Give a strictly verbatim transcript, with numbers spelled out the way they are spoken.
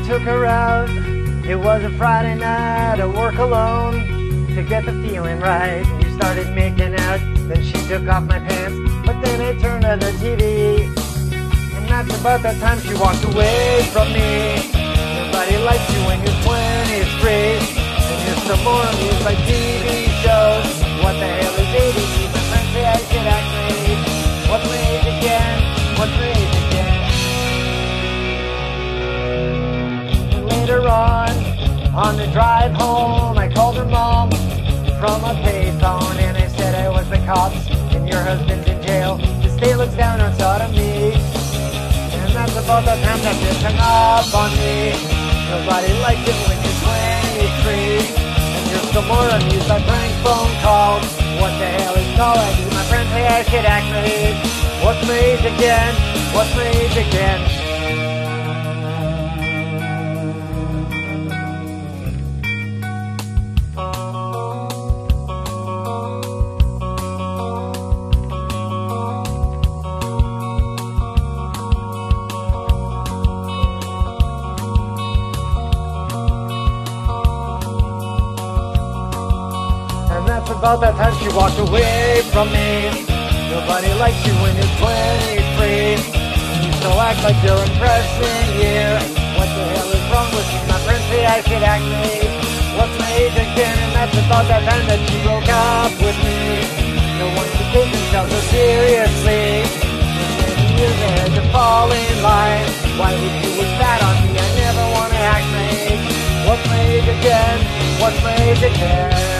took her out. It was a Friday night, I work alone to get the feeling right. We started making out, then she took off my pants, but then I turned on the T V. And that's about that time she walked away from me. Nobody likes you when you're twenty-three, and you're still more amused by T V shows. What the hell is A D D? My friends say I should act my age. What's my age again? What's my age again? And later on, on the drive home, I called her mom from a payphone, and I said I was the cops and your husband's in jail. The state looks down on sodomy, and that's about the time that this hung up on me. Nobody likes it when you're twenty-three, and you're still more amused by prank phone calls. What the hell is all I do? My friends say I should act my age. What's my age again? What's my age again? And that's about that time she walked away from me. Nobody likes you when you're twenty-three, and you still act like you're impressing here. What the hell is wrong with me? My friends say I should act my age. What's my age again? And that's about that time that she broke up with me. No one can take themselves so seriously. For many years I had to fall in line. Why would you wish that on me? I never want to act my age. What's my age again? What's my age again?